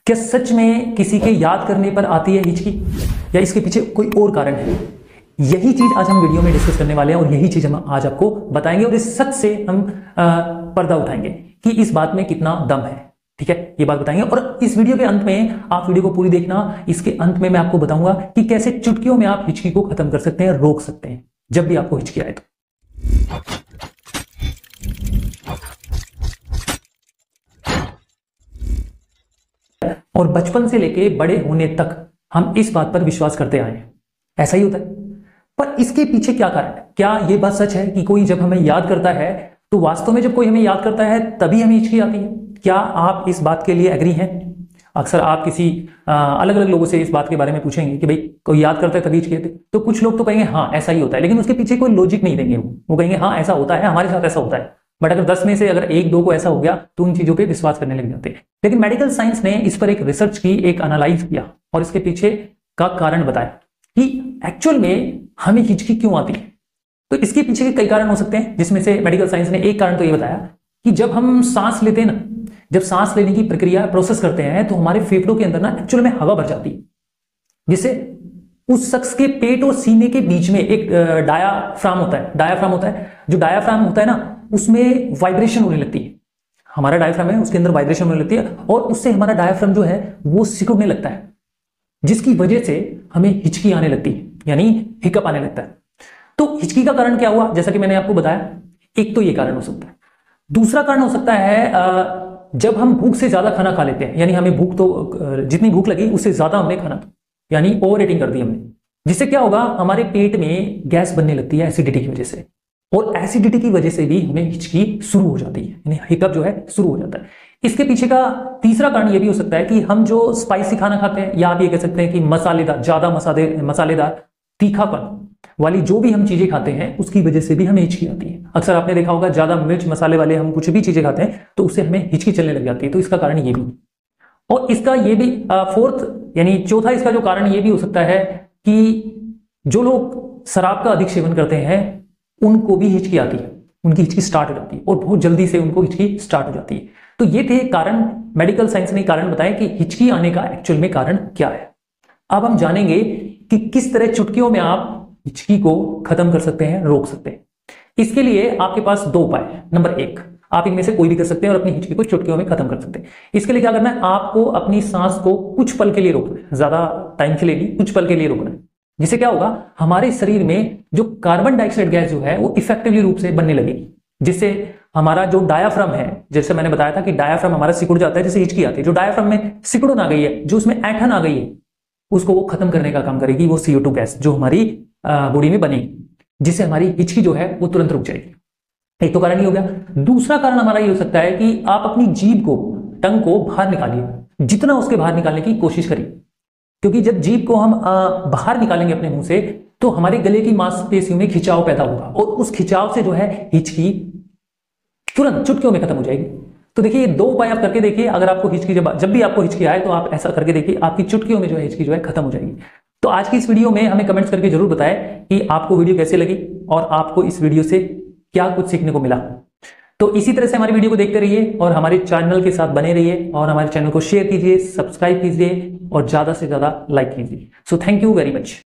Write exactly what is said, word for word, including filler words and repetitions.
क्या सच में किसी के याद करने पर आती है हिचकी, या इसके पीछे कोई और कारण है? यही चीज आज हम वीडियो में डिस्कस करने वाले हैं और यही चीज हम आज आपको बताएंगे और इस सच से हम आ, पर्दा उठाएंगे कि इस बात में कितना दम है। ठीक है, ये बात बताएंगे। और इस वीडियो के अंत में आप वीडियो को पूरी देखना। इसके अंत में मैं आपको बताऊंगा कि कैसे चुटकियों में आप हिचकी को खत्म कर सकते हैं, रोक सकते हैं जब भी आपको हिचकी आए तो। और बचपन से लेके बड़े होने तक हम इस बात पर विश्वास करते आए हैं, ऐसा ही होता है। पर इसके पीछे क्या कारण है? क्या यह बात सच है कि कोई जब हमें याद करता है तो वास्तव में जब कोई हमें याद करता है तभी हमें हिचकी आती है? क्या आप इस बात के लिए एग्री हैं? अक्सर आप किसी अलग अलग लोगों से इस बात के बारे में पूछेंगे कि भाई कोई याद करता है तभी हिचकी आती है, तो कुछ लोग तो कहेंगे हाँ ऐसा ही होता है, लेकिन उसके पीछे कोई लॉजिक नहीं देंगे। वो वो कहेंगे हाँ ऐसा होता है, हमारे साथ ऐसा होता है। बट अगर दस में से अगर एक दो को ऐसा हो गया तो उन चीजों पे विश्वास करने लग जाते हैं। लेकिन मेडिकल साइंस ने इस पर एक रिसर्च की, एक एनालाइज किया और इसके पीछे का कारण बताया कि एक्चुअल में हमें हिचकी क्यों आती है। तो इसके पीछे के कई कारण हो सकते हैं, जिसमें से मेडिकल साइंस ने एक कारण तो ये बताया कि जब हम सांस लेते हैं ना, जब सांस लेने की प्रक्रिया प्रोसेस करते हैं तो हमारे फेफड़ों के अंदर ना एक्चुअल में हवा भर जाती है, जिससे उस शख्स के पेट और सीने के बीच में एक डायाफ्राम होता है। डायाफ्राम होता है जो डायाफ्राम होता है ना, उसमें वाइब्रेशन होने लगती है। हमारा डायाफ्राम है, उसके अंदर वाइब्रेशन होने लगती है और उससे हमारा डायाफ्राम जो है वो सिकुड़ने लगता है, जिसकी वजह से हमें हिचकी आने लगती है, यानी हिकअप आने लगता है। तो हिचकी का कारण क्या हुआ? जैसा कि मैंने आपको बताया, एक तो ये कारण हो सकता है। दूसरा कारण हो सकता है जब हम भूख से ज्यादा खाना खा लेते हैं, यानी हमें भूख तो जितनी भूख लगी उससे ज्यादा हमने खाना, यानी ओवर ईटिंग कर दी हमने, जिससे क्या होगा, हमारे पेट में गैस बनने लगती है एसिडिटी की वजह से, और एसिडिटी की वजह से भी हमें हिचकी शुरू हो जाती है, यानी हिकअप जो है शुरू हो जाता है। इसके पीछे का तीसरा कारण यह भी हो सकता है कि हम जो स्पाइसी खाना खाते हैं, या आप ये कह सकते हैं कि मसालेदार, ज्यादा मसाले मसालेदार तीखापन वाली जो भी हम चीजें खाते हैं उसकी वजह से भी हमें हिचकी आती है। अक्सर आपने देखा होगा ज्यादा मिर्च मसाले वाले हम कुछ भी चीजें खाते हैं तो उससे हमें हिचकी चलने लग जाती है। तो इसका कारण ये भी, और इसका ये भी फोर्थ यानी चौथा इसका जो कारण ये भी हो सकता है कि जो लोग शराब का अधिक सेवन करते हैं उनको भी हिचकी आती है, उनकी हिचकी स्टार्ट हो जाती है और बहुत जल्दी से उनको हिचकी स्टार्ट हो जाती है। तो ये थे कारण, मेडिकल साइंस ने कारण बताया कि हिचकी आने का एक्चुअल में कारण क्या है। अब हम जानेंगे कि किस तरह चुटकियों में आप हिचकी को खत्म कर सकते हैं, रोक सकते हैं। इसके लिए आपके पास दो उपाय हैं। नंबर एक, आप इनमें से कोई भी कर सकते हैं और अपनी हिचकी को चुटकियों में खत्म कर सकते हैं। इसके लिए क्या करना है, आपको अपनी सांस को कुछ पल के लिए रोकना है, ज्यादा टाइम के लिए नहीं, कुछ पल के लिए रोकना है। जिससे क्या होगा, हमारे शरीर में जो कार्बन डाइऑक्साइड गैस जो है वो इफेक्टिवली रूप से बनने लगेगी, जिससे हमारा जो डायाफ्राम है, जैसे मैंने बताया था कि डायाफ्राम हमारा सिकुड़ जाता है, जैसे हिचकी आती है, जो डायाफ्राम में सिकुड़न आ गई है, जो उसमें ऐंठन आ गई है, उसको वो खत्म करने का काम करेगी, वो सी ओ टू गैस जो हमारी बॉडी में बनेगी, जिससे हमारी हिचकी जो है वो तुरंत रुक जाएगी। एक तो कारण ये हो गया। दूसरा कारण हमारा ये हो सकता है कि आप अपनी जीभ को, टंग को बाहर निकालिए, जितना उसके बाहर निकालने की कोशिश करिए, क्योंकि जब जीभ को हम बाहर निकालेंगे अपने मुंह से तो हमारे गले की मांसपेशियों में खिंचाव पैदा होगा और उस खिंचाव से जो है हिचकी तुरंत चुटकियों में खत्म हो जाएगी। तो देखिए, ये दो उपाय आप करके देखिए। अगर आपको हिचकी जब जब भी आपको हिचकी आए तो आप ऐसा करके देखिए, आपकी चुटकियों में जो है हिचकी जो है खत्म हो जाएगी। तो आज की इस वीडियो में हमें कमेंट्स करके जरूर बताएं कि आपको वीडियो कैसे लगी और आपको इस वीडियो से क्या कुछ सीखने को मिला। तो इसी तरह से हमारी वीडियो को देखते रहिए और हमारे चैनल के साथ बने रहिए और हमारे चैनल को शेयर कीजिए, सब्सक्राइब कीजिए और ज्यादा से ज्यादा लाइक कीजिए। So thank you very much.